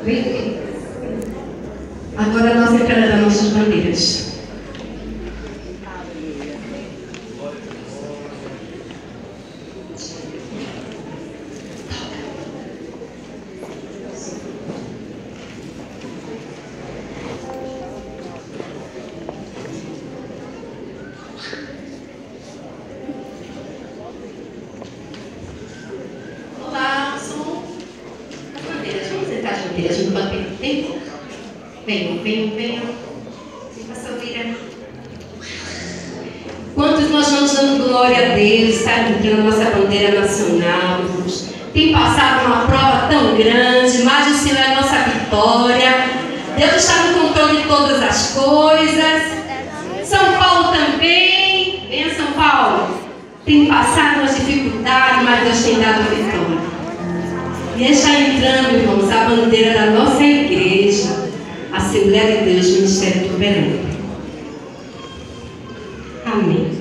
Bem, agora a nossa entrada das nossas bandeiras. Venham. Quantos nós vamos dando glória a Deus, está entrando a nossa bandeira nacional, irmãos. Tem passado uma prova tão grande, mas o Senhor é a nossa vitória. Deus está no controle de todas as coisas. São Paulo também. Venha, São Paulo. Tem passado umas dificuldades, mas Deus tem dado a vitória. E está entrando, irmãos, a bandeira da nossa igreja. Assembleia de Deus, Ministério do Belém. Amém.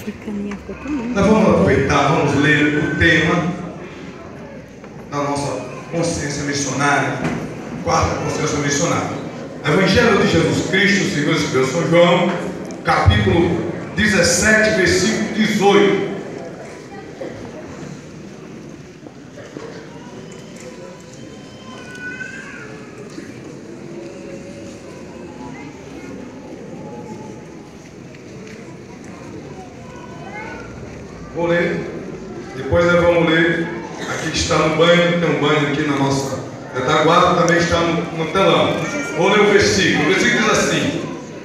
Nós vamos aproveitar, vamos ler o tema da nossa consciência missionária, quarta consciência missionária. Evangelho de Jesus Cristo, segundo escreveu São João, capítulo 17, versículo 18. Vou ler, depois nós vamos ler. Aqui está no banho, tem um banho aqui na nossa retaguarda, também está no telão. Vou ler o versículo diz assim: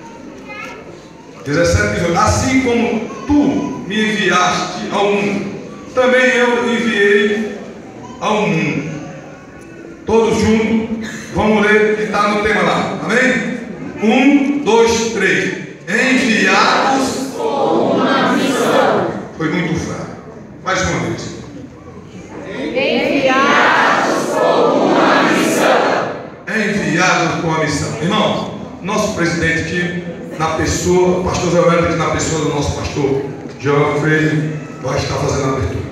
17, 18: assim como tu me enviaste ao mundo, também eu enviei ao mundo. Todos juntos, vamos ler que está no tema lá, amém? 1, 2, 3. Enviados com uma missão. Foi muito fraco. Mais uma vez. Enviados com uma missão. Enviados com uma missão. Irmão, nosso presidente aqui, na pessoa, o pastor Zé Wellington, na pessoa do nosso pastor João Freire, vai estar fazendo a abertura.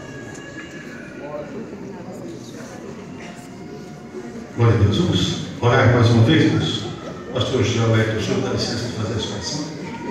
Glória a Deus. Vamos orar mais uma vez, Deus. Pastor João Wellington, o senhor dá licença de fazer a sua oração?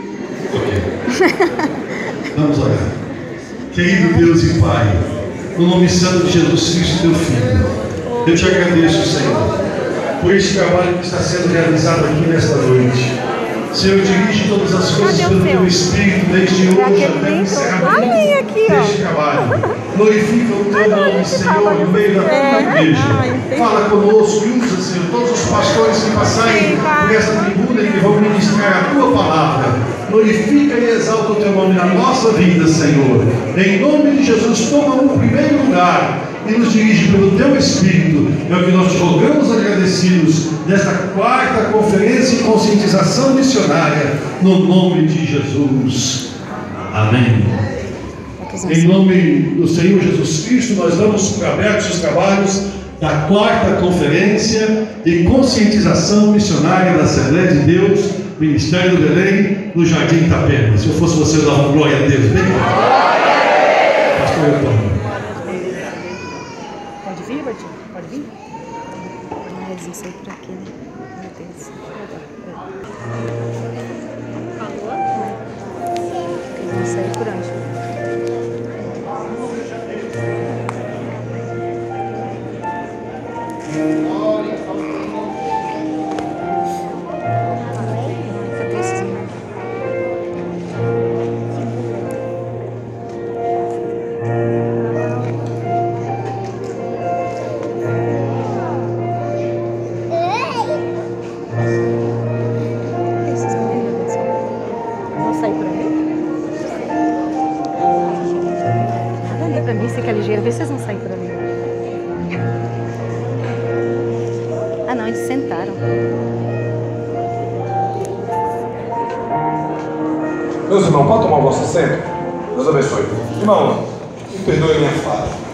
Ok. Vamos orar. Querido Deus e Pai, no nome santo de Jesus Cristo, teu Filho, eu te agradeço, Senhor, por esse trabalho que está sendo realizado aqui nesta noite. Senhor, dirige todas as coisas pelo teu Espírito, desde hoje até o encerramento deste trabalho. Glorifica o teu nome, Senhor, no meio da tua igreja. Fala conosco e usa, Senhor, todos os pastores que passarem por essa tribuna e que vão ministrar a tua palavra. Glorifica e exalta o teu nome na nossa vida, Senhor. Em nome de Jesus, toma o primeiro lugar e nos dirige pelo teu Espírito. É o que nós te rogamos agradecidos nesta quarta conferência e conscientização missionária, no nome de Jesus. Amém. Em nome do Senhor Jesus Cristo, nós damos por abertos os trabalhos da quarta conferência e conscientização missionária da Assembleia de Deus, Ministério do Belém, no Jardim Itapema. Se eu fosse você, eu dava glória a Deus. Bem, pastor Antônio. Pode vir, Bertinho? Pode vir? Ah, eles vão sair por aqui, né? Meu Deus. Falou? Eles vão sair por onde? Vê se vocês não saem por ali. Ah não, eles sentaram. Meus irmãos, pode tomar o vosso assento? Deus abençoe. Irmão, me perdoe a minha fala.